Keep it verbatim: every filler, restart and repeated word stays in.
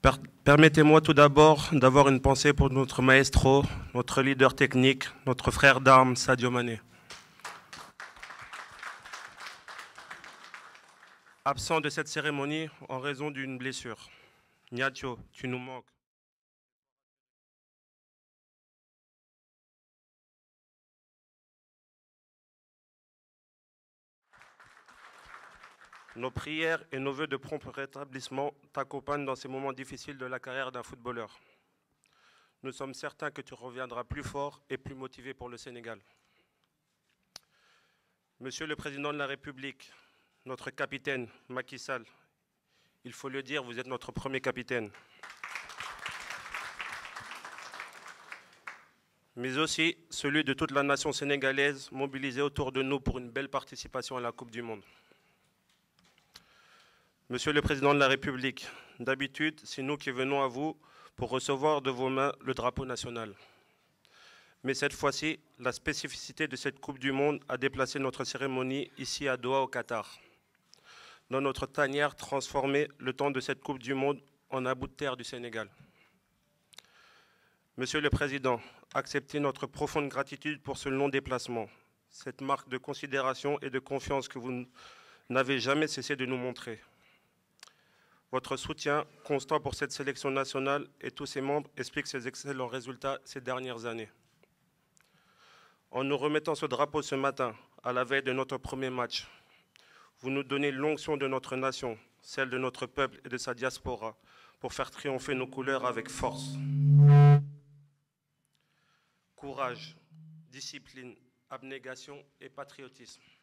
Per- Permettez-moi tout d'abord d'avoir une pensée pour notre maestro, notre leader technique, notre frère d'armes, Sadio Mané. Absent de cette cérémonie en raison d'une blessure. Niatio, tu nous manques. Nos prières et nos vœux de prompt rétablissement t'accompagnent dans ces moments difficiles de la carrière d'un footballeur. Nous sommes certains que tu reviendras plus fort et plus motivé pour le Sénégal. Monsieur le Président de la République, notre capitaine, Macky Sall, il faut le dire, vous êtes notre premier capitaine. Mais aussi celui de toute la nation sénégalaise mobilisée autour de nous pour une belle participation à la Coupe du Monde. Monsieur le Président de la République, d'habitude, c'est nous qui venons à vous pour recevoir de vos mains le drapeau national. Mais cette fois-ci, la spécificité de cette Coupe du Monde a déplacé notre cérémonie ici à Doha, au Qatar. Dans notre tanière transformée, le temps de cette Coupe du Monde en un bout de terre du Sénégal. Monsieur le Président, acceptez notre profonde gratitude pour ce long déplacement, cette marque de considération et de confiance que vous n'avez jamais cessé de nous montrer. Votre soutien constant pour cette sélection nationale et tous ses membres explique ces excellents résultats ces dernières années. En nous remettant ce drapeau ce matin, à la veille de notre premier match, vous nous donnez l'onction de notre nation, celle de notre peuple et de sa diaspora, pour faire triompher nos couleurs avec force. Courage, discipline, abnégation et patriotisme.